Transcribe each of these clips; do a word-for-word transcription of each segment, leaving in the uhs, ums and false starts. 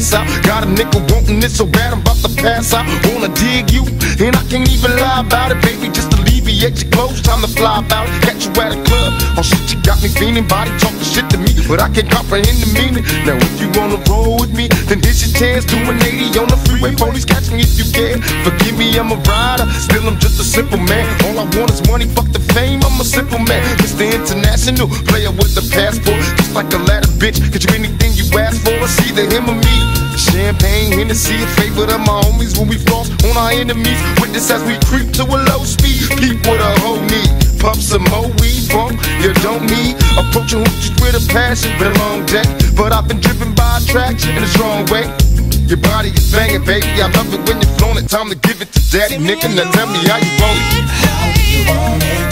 ass out. Got a nigga wanting it so bad I'm about to pass out. Wanna dig you, and I can't even lie about it, baby. Just alleviate your clothes, time to fly about it. Catch you at a club, oh shit, you got me feeling. Body talking shit to me, but I can't comprehend the meaning. Now if you wanna roll with me, then here's your chance. Do an eighty on the freeway, police catch me if you can. Forgive me, I'm a rider, still I'm just a simple man. All I want is money, fuck the fame, I'm a simple man. Mister International, player with a passport, just like a ladder, bitch. Get you anything you ask for, it's either him or me. Champagne, Hennessy, a favorite of my homies when we floss on our enemies. Witness as we creep to a low speed. Peep with a whole need, pump some more weed from you don't need. Approaching hoochies with a passion, been a long day, but I've been driven by attraction in a strong way. Your body is banging, baby, I love it when you're flowing it. Time to give it to daddy, nigga, now tell me how you want it. How do you want it?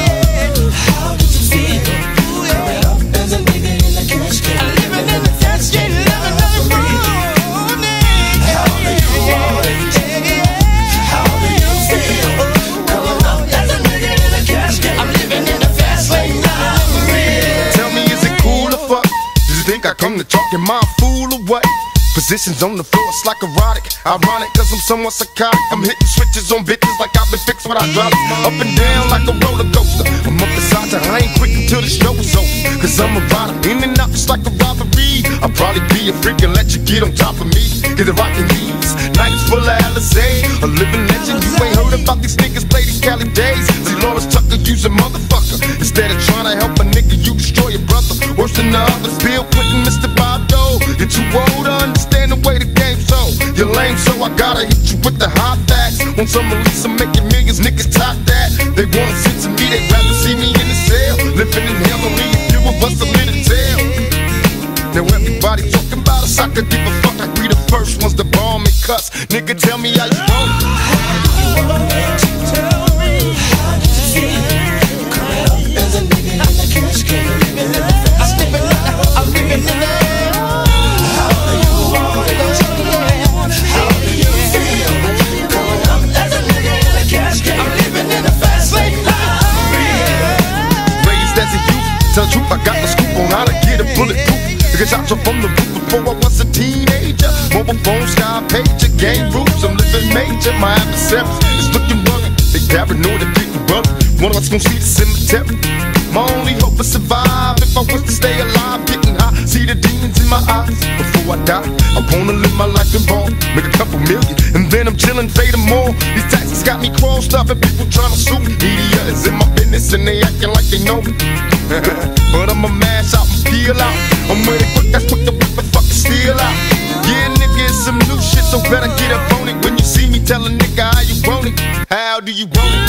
How did you feel? Coming up as a nigga in the cash can. Living in the cash can, living in the free. How do you want it? How do you feel? Coming up as a nigga in the cash can. I'm living in the fast lane, I'm real. Tell me, is it cool or fuck? Do you think I come to talk in my fool or what? Positions on the floor, it's like erotic. Ironic, cause I'm somewhat psychotic. I'm hitting switches on bitches like I've been fixed with hydraulics. Up and down like a roller coaster. I'm up beside you, I ain't quick until the show is over. Cause I'm a rider, in and out, it's like a robbery. I'll probably be a freak and let you get on top of me. Get the rockin' knees, nights full of Alizé. A living legend, you ain't heard about these niggas play these Cali days. See Lawrence Tucker, use a motherfucker. Instead of trying to help a nigga, you destroy your brother. Worse than the others, Bill Clinton, Mister Bob Dole. You're too old to understand the way the game's so. You're lame, so I gotta hit you with the hot facts. Want some release, I'm making millions, niggas top that. They wanna sit to me, they'd rather see me in the cell. Living in hell, only a few of us are lit to tell. Now everybody talking about us, I could give a fuck. I be the first ones to bomb and cuss. Nigga, tell me how you want it. How do you want it? Tell me, how did you feel? Coming up as a nigga in the cash can. Living in the fast lane, I'm living in the. How do you want it? How do you feel? Coming up as a nigga in the cash can. I'm living in the fast lane, I'm real. Raised as a youth, tell the truth, I got the scoop on how to get a bulletproof. Niggas shot you from the roof before I was a teenager. Mobile phone, sky pager, game rules, I'm living major. My adversaries is looking rugged, they paranoid and getting rugged. One of us gon' see the cemetery. My only hope is survive. If I was to stay alive, getting high, see the demons in my eyes. Before I die, I wanna live my life in ball, make a couple million, and then I'm chillin', pay them more. These taxes got me crossed up and people tryna sue me. Media is in my business and they acting like they know me. But I'ma mash out and peel out. I'm with it quick, that's quick to whip the fucking steel out. Yeah, nigga, it's some new shit, so better get up on it. When you see me, tell a nigga how you want it. How do you want it?